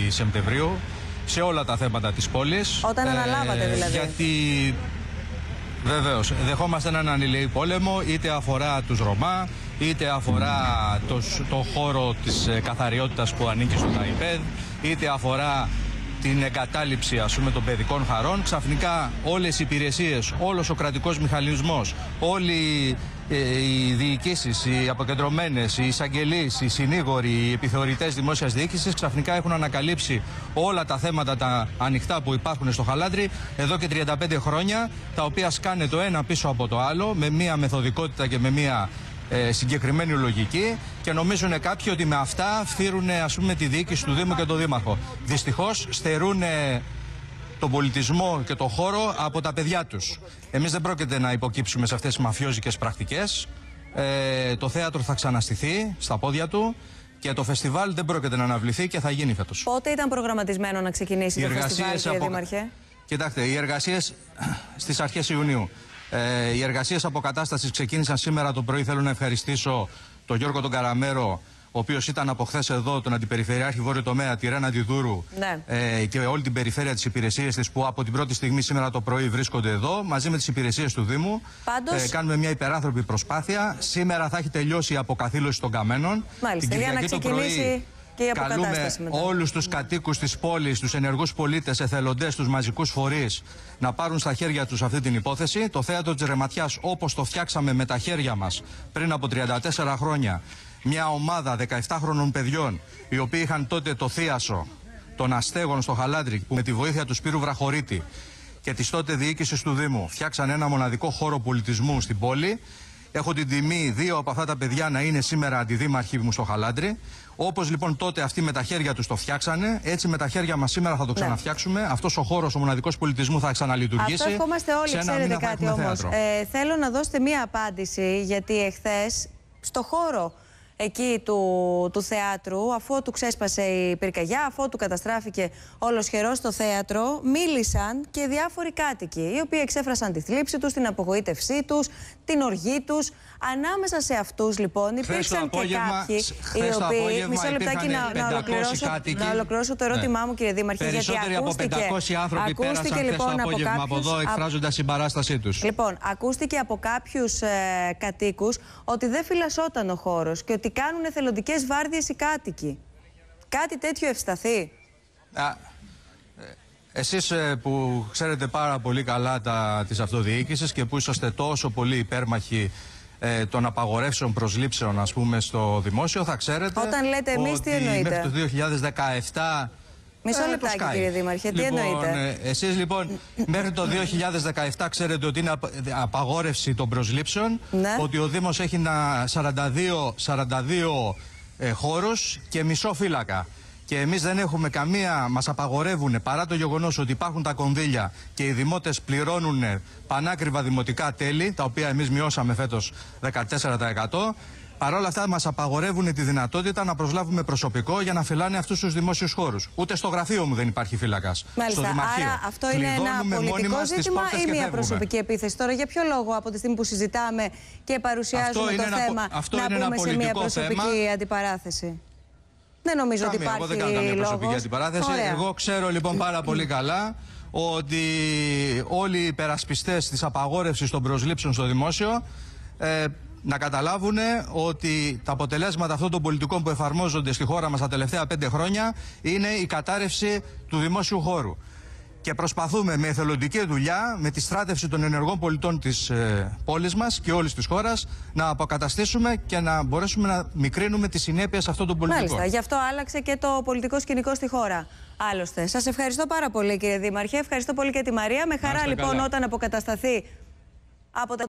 Σεπτεμβρίου σε όλα τα θέματα της πόλης. Όταν αναλάβατε δηλαδή. Γιατί βεβαίως δεχόμαστε έναν ανηλαιή πόλεμο, είτε αφορά τους Ρωμά, είτε αφορά το χώρο της καθαριότητας που ανήκει στο ΤΑΙΠΕΔ, είτε αφορά την εγκατάλειψη των παιδικών χαρών. Ξαφνικά όλες οι υπηρεσίες, όλος ο κρατικός μηχανισμός, όλοι οι διοικήσεις, οι αποκεντρωμένες, οι εισαγγελείς, οι συνήγοροι, οι επιθεωρητές δημόσιας διοίκησης ξαφνικά έχουν ανακαλύψει όλα τα θέματα τα ανοιχτά που υπάρχουν στο Χαλάνδρι εδώ και 35 χρόνια, τα οποία σκάνε το ένα πίσω από το άλλο με μία μεθοδικότητα και με μία συγκεκριμένη λογική, και νομίζουν κάποιοι ότι με αυτά φθείρουν τη διοίκηση του Δήμου και τον Δήμαρχο. Δυστυχώς στερούν τον πολιτισμό και τον χώρο από τα παιδιά τους. Εμείς δεν πρόκειται να υποκύψουμε σε αυτές τις μαφιόζικες πρακτικές. Το θέατρο θα ξαναστηθεί στα πόδια του και το φεστιβάλ δεν πρόκειται να αναβληθεί και θα γίνει φέτος. Πότε ήταν προγραμματισμένο να ξεκινήσει το φεστιβάλ, κύριε Δήμαρχε? Κοιτάξτε, οι εργασίες στις αρχές Ιουνίου. Οι εργασίες αποκατάστασης ξεκίνησαν σήμερα το πρωί. Θέλω να ευχαριστήσω τον Γιώργο τον Καραμέρο, ο οποίος ήταν από χθες εδώ, τον Αντιπεριφερειάρχη Βόρειο Τομέα, τη Ρένα Αντιδούρου, και όλη την περιφέρεια της υπηρεσίας της, που από την πρώτη στιγμή σήμερα το πρωί βρίσκονται εδώ, μαζί με τις υπηρεσίες του Δήμου. Πάντως, κάνουμε μια υπεράνθρωπη προσπάθεια. Σήμερα θα έχει τελειώσει η αποκαθήλωση των καμένων. Μάλιστα, την Κυριακή το πρωί. Καλούμε όλους τους κατοίκους της πόλης, τους ενεργούς πολίτες, εθελοντές, τους μαζικούς φορείς να πάρουν στα χέρια τους αυτή την υπόθεση. Το θέατρο της Ρεματιάς, όπως το φτιάξαμε με τα χέρια μας πριν από 34 χρόνια, μια ομάδα 17χρονων παιδιών, οι οποίοι είχαν τότε το θίασο των αστέγων στο Χαλάνδρι, που με τη βοήθεια του Σπύρου Βραχωρίτη και της τότε διοίκησης του Δήμου φτιάξαν ένα μοναδικό χώρο πολιτισμού στην πόλη. Έχω την τιμή δύο από αυτά τα παιδιά να είναι σήμερα αντιδήμαρχοι μου στο Χαλάνδρι. Όπως λοιπόν τότε αυτοί με τα χέρια τους το φτιάξανε, έτσι με τα χέρια μας σήμερα θα το ξαναφτιάξουμε. Αυτός ο χώρος, ο μοναδικός πολιτισμού, θα ξαναλειτουργήσει. Αυτό ευχόμαστε όλοι, ξέρετε κάτι όμως. Θέλω να δώσετε μία απάντηση, γιατί εχθές στο χώρο εκεί του θεάτρου, αφού του ξέσπασε η πυρκαγιά, αφού του καταστράφηκε ολοσχερός το θέατρο, μίλησαν και διάφοροι κάτοικοι, οι οποίοι εξέφρασαν τη θλίψη τους, την απογοήτευσή τους, την οργή τους. Ανάμεσα σε αυτούς λοιπόν υπήρξαν και κάποιοι οι οποίοι. Μισό λεπτάκι να ολοκληρώσω το ερώτημά μου, κύριε Δήμαρχε. Περισσότεροι από 500 άνθρωποι πέρασαν χθες το απόγευμα από εδώ, εκφράζοντας συμπαράστασή τους. Λοιπόν, ακούστηκε από κάποιους κατοίκους ότι δεν φυλασσόταν ο χώρος και ότι κάνουν εθελοντικές βάρδιες οι κάτοικοι. Κάτι τέτοιο ευσταθεί? Εσείς που ξέρετε πάρα πολύ καλά της αυτοδιοίκησης και που είσαστε τόσο πολύ υπέρμαχοι των απαγορεύσεων προσλήψεων, ας πούμε, στο δημόσιο, θα ξέρετε. Όταν λέτε εμείς, τι εννοείτε? Μέχρι το 2017. Μισό λεπτάκι, κύριε Δήμαρχε, τι εννοείτε? Εσείς λοιπόν μέχρι το 2017 ξέρετε ότι είναι απαγόρευση των προσλήψεων, ότι ο Δήμος έχει 42 χώρους και μισό φύλακα. Και εμείς δεν έχουμε μας απαγορεύουν, παρά το γεγονός ότι υπάρχουν τα κονδύλια και οι δημότες πληρώνουν πανάκριβα δημοτικά τέλη, τα οποία εμείς μειώσαμε φέτος 14%. Παρ' όλα αυτά μας απαγορεύουν τη δυνατότητα να προσλάβουμε προσωπικό για να φυλάνε αυτούς τους δημόσιους χώρους. Ούτε στο γραφείο μου δεν υπάρχει φύλακας. Μάλιστα. Στο Δημαρχείο. Άρα αυτό είναι ένα πολιτικό ζήτημα ή μια προσωπική επίθεση? Τώρα για ποιο λόγο από τη στιγμή που συζητάμε και παρουσιάζουμε το θέμα να πούμε σε μια προσωπική αντιπαράθεση? Δεν νομίζω ότι υπάρχει λόγος. Εγώ δεν κάνω μια προσωπική αντιπαράθεση. Ωραία. Εγώ ξέρω λοιπόν πάρα πολύ καλά ότι όλοι οι υπερασπιστές της απαγόρευσης των προσλήψεων στο δημόσιο να καταλάβουν ότι τα αποτελέσματα αυτών των πολιτικών που εφαρμόζονται στη χώρα μας τα τελευταία 5 χρόνια είναι η κατάρρευση του δημόσιου χώρου. Και προσπαθούμε με εθελοντική δουλειά, με τη στράτευση των ενεργών πολιτών της πόλης μας και όλης της χώρας, να αποκαταστήσουμε και να μπορέσουμε να μικρύνουμε τις συνέπειες αυτών των πολιτικών. Μάλιστα, γι' αυτό άλλαξε και το πολιτικό σκηνικό στη χώρα. Άλλωστε, σας ευχαριστώ πάρα πολύ, κύριε Δήμαρχε. Ευχαριστώ πολύ και τη Μαρία. Με χαρά λοιπόν, όταν αποκατασταθεί από τα